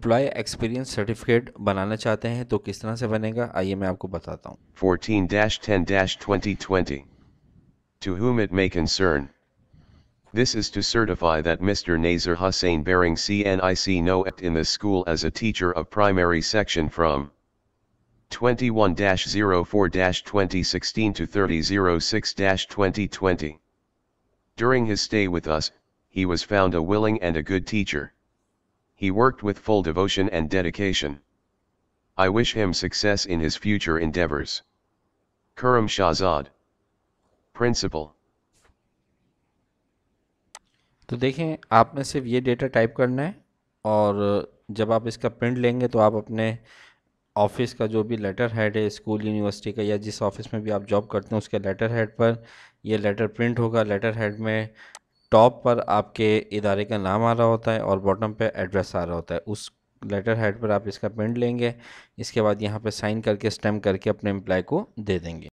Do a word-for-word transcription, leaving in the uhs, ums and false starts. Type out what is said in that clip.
Employ experience certificate बनाना चाहते हैं तो किस तरह से बनेगा, आइए मैं आपको बताता हूँ। fourteen dash ten dash twenty twenty. To whom it may concern. This is to certify that Mister Nazir Hussain bearing C N I C no act in the school as a teacher of primary section from twenty-one dash oh four dash twenty sixteen to thirty oh six dash twenty twenty. During his stay with us, he was found a willing and a good teacher. He worked with full devotion and dedication. I wish him success in his future endeavors. Kuram Shahzad, Principal. तो देखें, आपने सिर्फ ये data type करना है और जब आप इसका प्रिंट लेंगे तो आप अपने ऑफिस का जो भी लेटर हेड है स्कूल यूनिवर्सिटी का या जिस ऑफिस में भी आप जॉब करते हैं उसके लेटर हेड पर ये लेटर प्रिंट होगा। लेटर हेड में टॉप पर आपके इदारे का नाम आ रहा होता है और बॉटम पे एड्रेस आ रहा होता है। उस लेटर हेड पर आप इसका प्रिंट लेंगे, इसके बाद यहाँ पे साइन करके स्टैम्प करके अपने एम्प्लॉय को दे देंगे।